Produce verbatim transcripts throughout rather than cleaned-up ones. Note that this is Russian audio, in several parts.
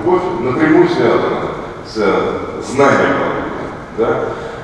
любовь напрямую связана с знанием продукта, да?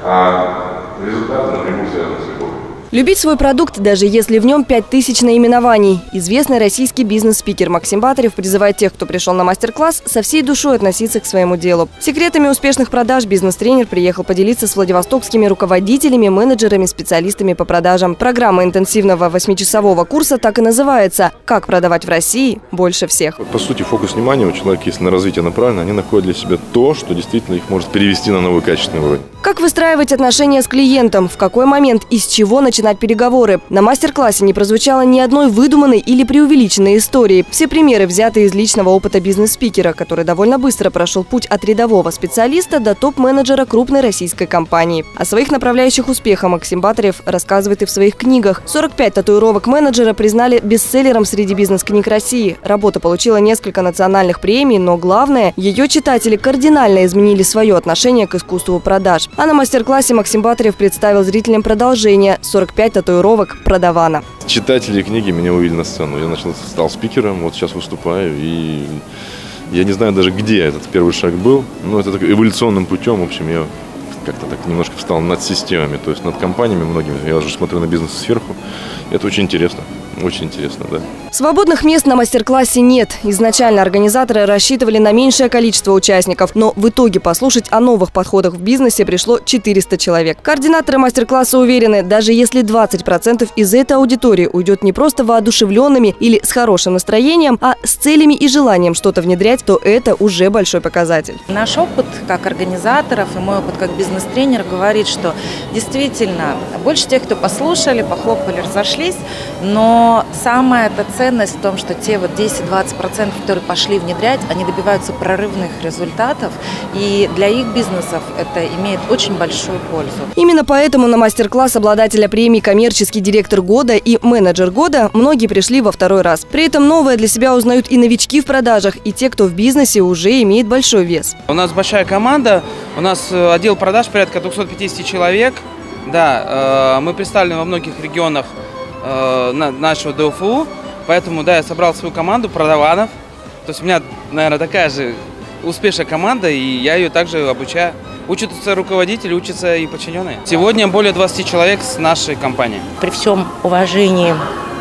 А результаты напрямую связаны с любовью. Любить свой продукт, даже если в нем пять тысяч наименований. Известный российский бизнес-спикер Максим Батарев призывает тех, кто пришел на мастер-класс, со всей душой относиться к своему делу. Секретами успешных продаж бизнес-тренер приехал поделиться с владивостокскими руководителями, менеджерами, специалистами по продажам. Программа интенсивного восьмичасового курса так и называется «Как продавать в России больше всех». По сути, фокус внимания у человека, если на развитие направлено, они находят для себя то, что действительно их может перевести на новый качественный уровень. Как выстраивать отношения с клиентом, в какой момент и с чего начинать переговоры. На мастер-классе не прозвучало ни одной выдуманной или преувеличенной истории. Все примеры взяты из личного опыта бизнес-спикера, который довольно быстро прошел путь от рядового специалиста до топ-менеджера крупной российской компании. О своих направляющих успеха Максим Батарев рассказывает и в своих книгах. сорок пять татуировок менеджера признали бестселлером среди бизнес-книг России. Работа получила несколько национальных премий, но главное, ее читатели кардинально изменили свое отношение к искусству продаж. А на мастер-классе Максим Батарев представил зрителям продолжение «сорок пять татуировок продавана». Читатели книги меня увидели на сцену. Я начал, стал спикером, вот сейчас выступаю. И я не знаю даже, где этот первый шаг был. Но это так, эволюционным путем, в общем, я как-то так немножко встал над системами, то есть над компаниями многими. Я уже смотрю на бизнес сверху. Это очень интересно. Очень интересно, да. Свободных мест на мастер-классе нет. Изначально организаторы рассчитывали на меньшее количество участников, но в итоге послушать о новых подходах в бизнесе пришло четыреста человек. Координаторы мастер-класса уверены, даже если двадцать процентов из этой аудитории уйдет не просто воодушевленными или с хорошим настроением, а с целями и желанием что-то внедрять, то это уже большой показатель. Наш опыт как организаторов и мой опыт как бизнес-тренер говорит, что действительно больше тех, кто послушали, похлопали, разошлись, но Но самая эта ценность в том, что те вот десять-двадцать процентов, которые пошли внедрять, они добиваются прорывных результатов, и для их бизнесов это имеет очень большую пользу. Именно поэтому на мастер-класс обладателя премии «Коммерческий директор года» и «Менеджер года» многие пришли во второй раз. При этом новое для себя узнают и новички в продажах, и те, кто в бизнесе уже имеет большой вес. У нас большая команда, у нас отдел продаж порядка двухсот пятидесяти человек. Да, мы представлены во многих регионах нашего ДФУ, поэтому, да, я собрал свою команду продаванов, то есть у меня, наверное, такая же успешная команда, и я ее также обучаю. Учатся руководители, учатся и подчиненные. Сегодня более двадцати человек с нашей компанией. При всем уважении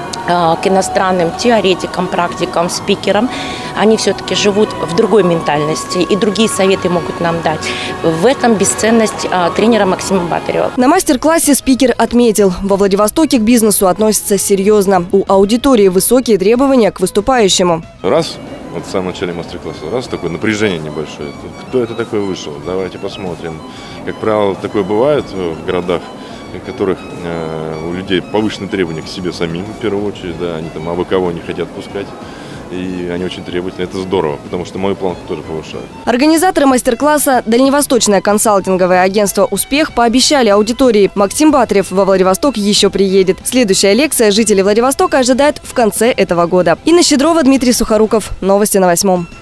к иностранным теоретикам, практикам, спикерам, они все-таки живут в другой ментальности, и другие советы могут нам дать. В этом бесценность тренера Максима Батарева. На мастер-классе спикер отметил, во Владивостоке к бизнесу относятся серьезно. У аудитории высокие требования к выступающему. Раз, вот в самом начале мастер-класса, раз такое напряжение небольшое. Кто это такой вышел? Давайте посмотрим. Как правило, такое бывает в городах, в которых э, у людей повышенные требования к себе самим, в первую очередь, да, они там абы кого не хотят пускать, и они очень требовательны. Это здорово, потому что мою планку тоже повышают. Организаторы мастер-класса «Дальневосточное консалтинговое агентство «Успех» пообещали аудитории. Максим Батарев во Владивосток еще приедет. Следующая лекция жители Владивостока ожидают в конце этого года. Инна Щедрова, Дмитрий Сухоруков. Новости на восьмом.